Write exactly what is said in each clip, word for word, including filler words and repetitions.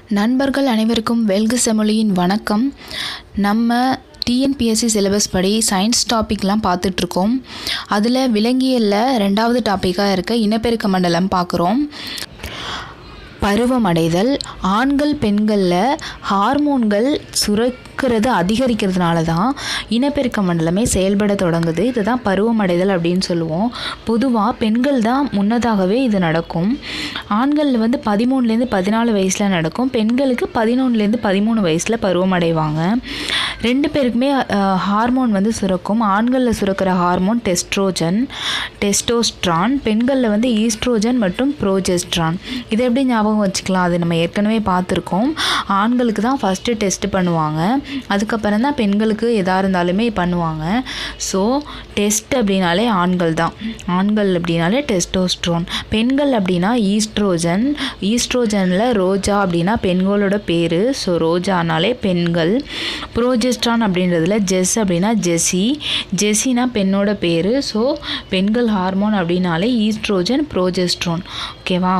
நண்பர்கள் அனைவருக்கும் வெல்க செமொழியின் வணக்கம். நம்ம T N P S C syllabus படி சயின்ஸ் டாபிக்லாம் பார்த்துட்ருக்கோம். அதில் விலங்கியலில் ரெண்டாவது டாப்பிக்காக இருக்க இனப்பெருக்க மண்டலம் பார்க்குறோம். பருவமடைதல் ஆண்கள் பெண்களில் ஹார்மோன்கள் சுரக்கிறது அதிகரிக்கிறதுனால தான் இனப்பெருக்க மண்டலமே செயல்பட தொடங்குது. இதுதான் பருவமடைதல் அப்படின்னு சொல்லுவோம். பொதுவாக பெண்கள் தான் முன்னதாகவே இது நடக்கும். ஆண்கள் வந்து பதிமூணுலேருந்து பதினாலு வயசில் நடக்கும். பெண்களுக்கு பதினொன்றுலேருந்து பதிமூணு வயசில் பருவமடைவாங்க. ரெண்டு பேருக்குமே ஹார்மோன் வந்து சுரக்கும். ஆண்களில் சுரக்கிற ஹார்மோன் டெஸ்ட்ரோஜன் டெஸ்டோஸ்ட்ரான், பெண்களில் வந்து ஈஸ்ட்ரோஜன் மற்றும் ப்ரோஜெஸ்ட்ரான். இதை எப்படி ஞாபகம் வச்சுக்கலாம்? அது நம்ம ஏற்கனவே பார்த்துருக்கோம். ஆண்களுக்கு தான் ஃபஸ்ட்டு டெஸ்ட் பண்ணுவாங்க, அதுக்கப்புறம் தான் பெண்களுக்கு எதாக இருந்தாலுமே பண்ணுவாங்க. ஸோ டெஸ்ட் அப்படின்னாலே ஆண்கள் தான். ஆண்கள் அப்படின்னாலே டெஸ்டோஸ்ட்ரான், பெண்கள் அப்படின்னா ஈஸ்ட்ரோஜன். ஈஸ்ட்ரோஜனில் ரோஜா அப்படின்னா பெண்களோட பேர். ஸோ ரோஜானாலே பெண்கள். ப்ரோஜெஸ்ட்ரான் அப்படின்றதுல ஜெஸ் அப்படின்னா ஜெஸி, ஜெஸினா பெண்ணோட பேர். ஸோ பெண்கள் ஹார்மோன் அப்படின்னாலே ஈஸ்ட்ரோஜன் ப்ரோஜெஸ்ட்ரான். ஓகேவா?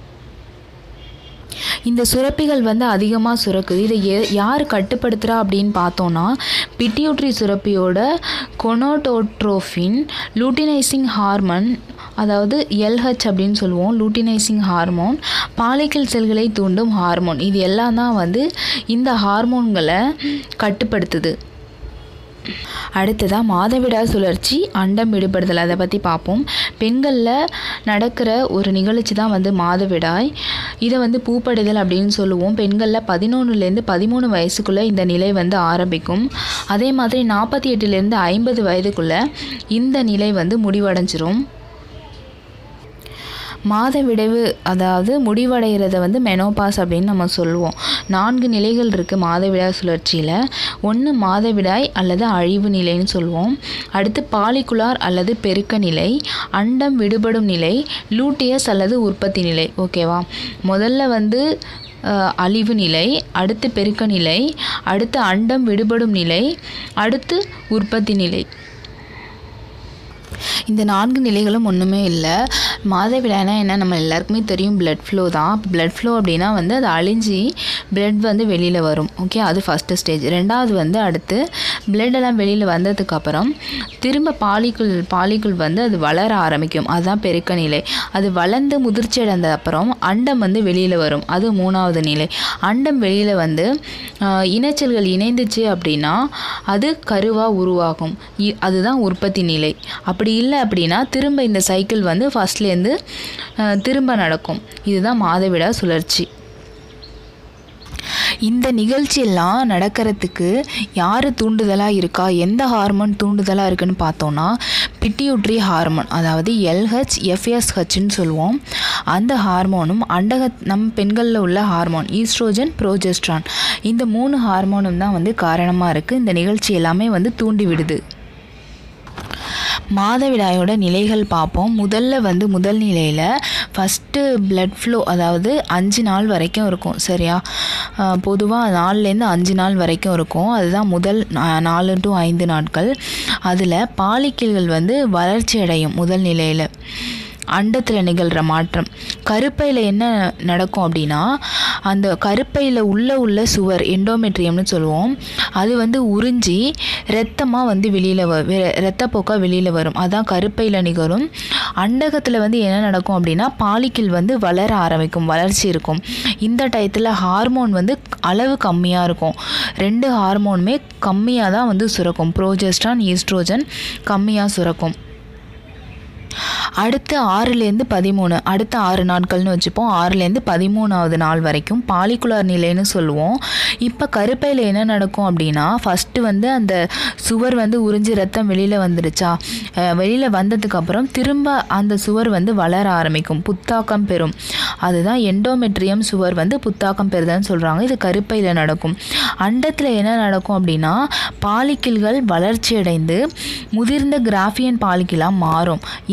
இந்த சுரப்பிகள் வந்து அதிகமாக சுரக்குது. இதை எ யார் கட்டுப்படுத்துகிறா அப்படின்னு பார்த்தோன்னா பிட்யூட்ரி சுரப்பியோட கொனோடோட்ரோஃபின் லூட்டினைசிங் ஹார்மோன், அதாவது L H அப்படின்னு சொல்லுவோம், லூட்டினைசிங் ஹார்மோன், பாலிக்கல் செல்களை தூண்டும் ஹார்மோன். இது எல்லாம் தான் வந்து இந்த ஹார்மோன்களை கட்டுப்படுத்துது. அடுத்ததாக மாதவிடாய் சுழற்சி, அண்டம் விடுபடுதல், அதை பற்றி பார்ப்போம். பெண்களில் நடக்கிற ஒரு நிகழ்ச்சி தான் வந்து மாதவிடாய். இதை வந்து பூப்படைதல் அப்படின்னு சொல்லுவோம். பெண்களில் பதினொன்றுலேருந்து பதிமூணு வயசுக்குள்ளே இந்த நிலை வந்து ஆரம்பிக்கும். அதே மாதிரி நாற்பத்தி எட்டுலேருந்து ஐம்பது வயதுக்குள்ளே இந்த நிலை வந்து முடிவடைஞ்சிரும். மாதவிடைவு அதாவது முடிவடைகிறத வந்து மெனோபாஸ் அப்படின்னு நம்ம சொல்லுவோம். நான்கு நிலைகள் இருக்குது மாதவிடாய் சுழற்சியில். ஒன்று மாதவிடாய் அல்லது அழிவு நிலைன்னு சொல்லுவோம். அடுத்து பாலிகுலார் அல்லது பெருக்க நிலை, அண்டம் விடுபடும் நிலை, லூட்டியஸ் அல்லது உற்பத்தி நிலை. ஓகேவா? முதல்ல வந்து அழிவு நிலை, அடுத்து பெருக்க நிலை, அடுத்து அண்டம் விடுபடும் நிலை, அடுத்து உற்பத்தி நிலை. இந்த நான்கு நிலைகளும் ஒன்றுமே இல்லை. மாதவிடாய்னா என்ன நம்ம எல்லாருக்குமே தெரியும், பிளட் ஃப்ளோ தான். பிளட் ஃப்ளோ அப்படின்னா வந்து அது அழிஞ்சி பிளட் வந்து வெளியில் வரும். ஓகே, அது ஃபஸ்ட்டு ஸ்டேஜ். ரெண்டாவது வந்து அடுத்து பிளட்டெல்லாம் வெளியில் வந்ததுக்கப்புறம் திரும்ப பாலிக்குள் பாலிக்குள் வந்து அது வளர ஆரம்பிக்கும். அதுதான் பெருக்க நிலை. அது வளர்ந்து முதிர்ச்சி அடைந்த அப்புறம் அண்டம் வந்து வெளியில் வரும். அது மூணாவது நிலை. அண்டம் வெளியில் வந்து இனச்செல்கள் இணைந்துச்சு அப்படின்னா அது கருவாக உருவாகும். அதுதான் உற்பத்தி நிலை. அப்படி இல்லை அப்படின்னா திரும்ப இந்த சைக்கிள் வந்து ஃபஸ்ட்லேருந்து திரும்ப நடக்கும். இதுதான் மாதவிடாய் சுழற்சி. இந்த நிகழ்ச்சியெல்லாம் நடக்கிறதுக்கு யார் தூண்டுதலாக இருக்கா, எந்த ஹார்மோன் தூண்டுதலாக இருக்குன்னு பார்த்தோன்னா பிட்யூட்ரி ஹார்மோன், அதாவது L H F S Hன்னு சொல்லுவோம். அந்த ஹார்மோனும் அண்டக நம் பெண்களில் உள்ள ஹார்மோன் ஈஸ்ட்ரோஜன் ப்ரோஜெஸ்ட்ரான், இந்த மூணு ஹார்மோனும் தான் வந்து காரணமாக இருக்குது. இந்த நிகழ்ச்சி எல்லாமே வந்து தூண்டி விடுது. மாதவிடாயோட நிலைகள் பார்ப்போம். முதல்ல வந்து முதல் நிலையில் ஃபஸ்ட்டு பிளட் ஃப்ளோ, அதாவது அஞ்சு நாள் வரைக்கும் இருக்கும். சரியா? பொதுவாக நாலுலேருந்து அஞ்சு நாள் வரைக்கும் இருக்கும். அதுதான் முதல் நாலு டு ஐந்து நாட்கள். அதில் பாலிக்கல்கள் வந்து வளர்ச்சி அடையும். முதல் நிலையில் அண்டத்தில் நிகழ்கிற மாற்றம். கருப்பையில் என்ன நடக்கும் அப்படின்னா அந்த கருப்பையில் உள்ள உள்ள சுவர் எண்டோமெட்ரியம்னு சொல்லுவோம், அது வந்து உறிஞ்சி இரத்தமாக வந்து வெளியில் வ இரத்தப்போக்காக வெளியில் வரும். அதான் கருப்பையில் நிகழும். அண்டகத்தில் வந்து என்ன நடக்கும் அப்படின்னா பாலிக்கில் வந்து வளர ஆரம்பிக்கும், வளர்ச்சி இருக்கும். இந்த டயத்தில் ஹார்மோன் வந்து அளவு கம்மியாக இருக்கும். ரெண்டு ஹார்மோனுமே கம்மியாக தான் வந்து சுரக்கும். ப்ரோஜெஸ்ட்ரான் ஈஸ்ட்ரோஜன் கம்மியாக சுரக்கும். அடுத்து ஆறுலேருந்து பதிமூணு, அடுத்த ஆறு நாட்கள்னு வச்சுப்போம். ஆறுலேருந்து பதிமூணாவது நாள் வரைக்கும் பாலிகுலார் நிலைன்னு சொல்லுவோம். இப்போ கருப்பையில் என்ன நடக்கும் அப்படின்னா ஃபஸ்ட்டு வந்து அந்த சுவர் வந்து உறிஞ்சி ரத்தம் வெளியில் வந்துடுச்சா, வெளியில் வந்ததுக்கப்புறம் திரும்ப அந்த சுவர் வந்து வளர ஆரம்பிக்கும், புத்தாக்கம் பெறும். அதுதான் எண்டோமெட்ரியம் சுவர் வந்து புத்தாக்கம் பெறுதுன்னு சொல்கிறாங்க. இது கருப்பையில் நடக்கும். அண்டத்தில் என்ன நடக்கும் அப்படின்னா பாலிக்கில்கள் வளர்ச்சி அடைந்து முதிர்ந்த கிராஃபியன் பாலிக்கிலாக மாறும்.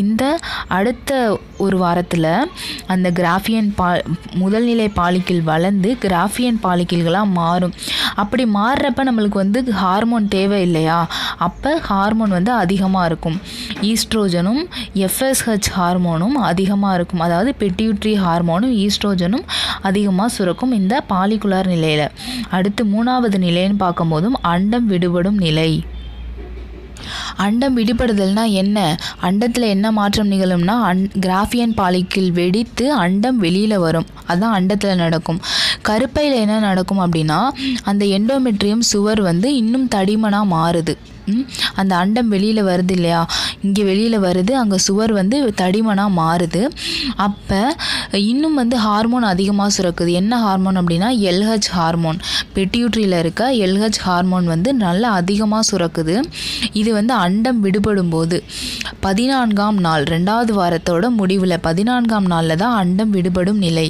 இந்த அடுத்த ஒரு வாரத்தில் அந்த கிராஃபியன் பா முதல் நிலை பாலிக்கிள் வளர்ந்து கிராஃபியன் பாலிக்கிள்களாக மாறும். அப்படி மாறுறப்ப நம்மளுக்கு வந்து ஹார்மோன் தேவை இல்லையா, அப்போ ஹார்மோன் வந்து அதிகமாக இருக்கும். ஈஸ்ட்ரோஜனும் எஃப்எஸ்ஹெச் ஹார்மோனும் அதிகமாக இருக்கும். அதாவது பிட்யூட்ரி ஹார்மோனும் ஈஸ்ட்ரோஜனும் அதிகமாக சுரக்கும் இந்த பாலிகுலார் நிலையில். அடுத்து மூணாவது நிலைன்னு பார்க்கும்போதும் அண்டம் விடுபடும் நிலை. அண்டம் விடுபடுதல்னா என்ன? அண்டத்தில் என்ன மாற்றம் நிகழும்னா அன் கிராஃபியன் பாலிக்கிள் வெடித்து அண்டம் வெளியில் வரும். அதுதான் அண்டத்தில் நடக்கும். கருப்பையில் என்ன நடக்கும் அப்படின்னா அந்த எண்டோமெட்ரியம் சுவர் வந்து இன்னும் தடிமனாக மாறுது. அந்த அண்டம் வெளியில் வருது இல்லையா, இங்கே வெளியில் வருது, அங்கே சுவர் வந்து தடிமனாக மாறுது. அப்போ இன்னும் வந்து ஹார்மோன் அதிகமாக சுரக்குது. என்ன ஹார்மோன் அப்படின்னா எல்ஹெச் ஹார்மோன். பிட்யூட்ரியில் இருக்க எல்ஹெச் ஹார்மோன் வந்து நல்லா அதிகமாக சுரக்குது. இது வந்து அண்டம் விடுபடும் போது பதினான்காம் நாள், ரெண்டாவது வாரத்தோட முடிவில் பதினான்காம் நாளில் தான் அண்டம் விடுபடும் நிலை.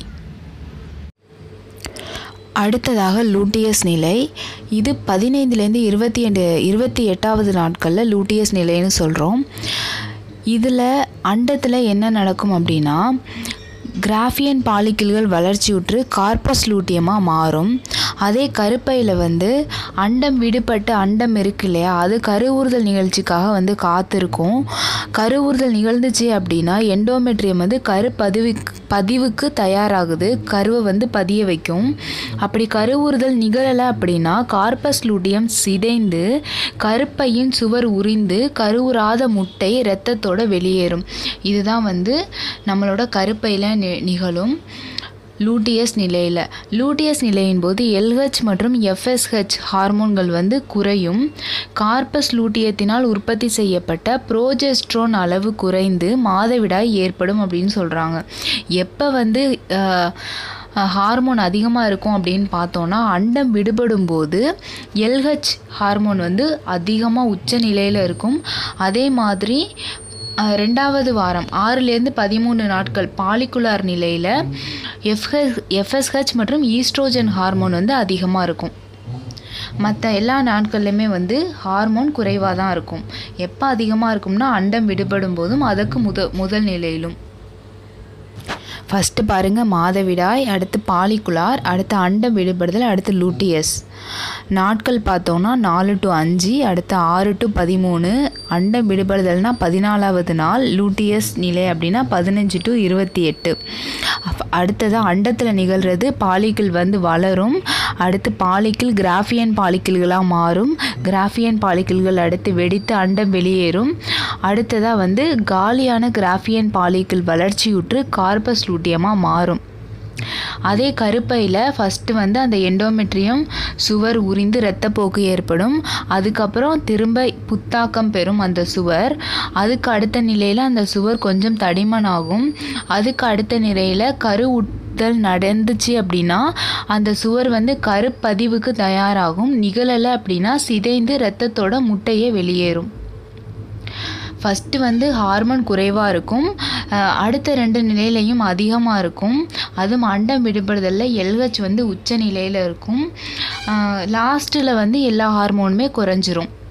அடுத்ததாக லூட்டியஸ் நிலை. இது பதினைந்துலேருந்து இருபத்தி எட்டு இருபத்தி எட்டாவது நாட்களில் லூட்டியஸ் நிலைன்னு சொல்கிறோம். இதில் அண்டத்தில் என்ன நடக்கும் அப்படின்னா கிராஃபியன் பாலிக்கிள்கள் வளர்ச்சியுற்று கார்பஸ் லூட்டியமாக மாறும். அதே கருப்பையில் வந்து அண்டம் விடுபட்டு அண்டம் இருக்கு இல்லையா, அது கருவுறுதல் நிகழ்ச்சிக்காக வந்து காத்திருக்கும். கருவுறுதல் நிகழ்ந்துச்சு அப்படின்னா எண்டோமெட்ரியம் வந்து கருப்பதிவு பதிவுக்கு தயாராகுது, கருவை வந்து பதிய வைக்கும். அப்படி கருவுறுதல் நிகழலை அப்படின்னா கார்பஸ் லூட்டியம் சிதைந்து கருப்பையின் சுவர் உரிந்து கருவுறாத முட்டை இரத்தத்தோட வெளியேறும். இதுதான் வந்து நம்மளோட கருப்பையில் நிகழும் லூட்டியஸ் நிலையில். லூட்டியஸ் நிலையின் போது எல்ஹெச் மற்றும் எஃப்எஸ்ஹெச் ஹார்மோன்கள் வந்து குறையும். கார்பஸ் லூட்டியத்தினால் உற்பத்தி செய்யப்பட்ட புரோஜெஸ்ட்ரோன் அளவு குறைந்து மாதவிடாய் ஏற்படும் அப்படின்னு சொல்கிறாங்க. எப்போ வந்து ஹார்மோன் அதிகமாக இருக்கும் அப்படின்னு பார்த்தோன்னா அண்டம் விடுபடும் போது எல்ஹெச் ஹார்மோன் வந்து அதிகமாக உச்ச நிலையில் இருக்கும். அதே மாதிரி ரெண்டாவது வாரம் ஆறுலேருந்து பதிமூணு நாட்கள் பாலிகுலார் நிலையில் எஃப்ஹெச் எஃப்எஸ்ஹெச் மற்றும் ஈஸ்ட்ரோஜன் ஹார்மோன் வந்து அதிகமாக இருக்கும். மற்ற எல்லா நாட்கள்லையுமே வந்து ஹார்மோன் குறைவாக தான் இருக்கும். எப்போ அதிகமாக இருக்கும்னா அண்டம் விடுபடும் போதும் அதுக்கு முத முதல் நிலையிலும். ஃபஸ்ட்டு பாருங்கள் மாதவிடாய், அடுத்து பாலிகுலார், அடுத்து அண்டம் விடுபடுதல், அடுத்து லூட்டியஸ். நாட்கள் பார்த்தோன்னா நாலு டு அஞ்சு, அடுத்து ஆறு டு பதிமூணு. அண்டம் விடுபடுதல்னா பதினாலாவது நாள். லூட்டியஸ் நிலை அப்படின்னா பதினஞ்சு டு இருபத்தி எட்டு. அடுத்ததாக அண்டத்தில் நிகழ்கிறது பாலிக்கிள் வந்து வளரும். அடுத்து பாலிக்கிள் கிராஃபியன் பாலிக்கிள்களாக மாறும். கிராஃபியன் பாலிக்கிள்கள் அடுத்து வெடித்து அண்டம் வெளியேறும். அடுத்ததாக வந்து காலியான கிராஃபியன் பாலிக்கிள் வளர்ச்சியுற்று கார்பஸ் லூட்டியமாக மாறும். அதே கருப்பையில் ஃபஸ்ட்டு வந்து அந்த எண்டோமெட்ரியம் சுவர் உரிந்து இரத்தப்போக்கு ஏற்படும். அதுக்கப்புறம் திரும்ப புத்தாக்கம் பெறும் அந்த சுவர். அதுக்கு அடுத்த நிலையில் அந்த சுவர் கொஞ்சம் தடிமனாகும். அதுக்கு அடுத்த நிலையில் கரு உட்தல் நடந்துச்சு அப்படின்னா அந்த சுவர் வந்து கருப்பதிவுக்கு தயாராகும். நிகழலை அப்படின்னா சிதைந்து இரத்தத்தோட முட்டையே வெளியேறும். ஃபஸ்ட்டு வந்து ஹார்மோன் குறைவாக இருக்கும், அடுத்த ரெண்டு நிலையிலையும் அதிகமாக இருக்கும். அதுவும் அண்டம் விடுபடுதலில் எல்ஹெச் வந்து உச்ச நிலையில் இருக்கும். லாஸ்ட்டில் வந்து எல்லா ஹார்மோனுமே குறைஞ்சிரும்.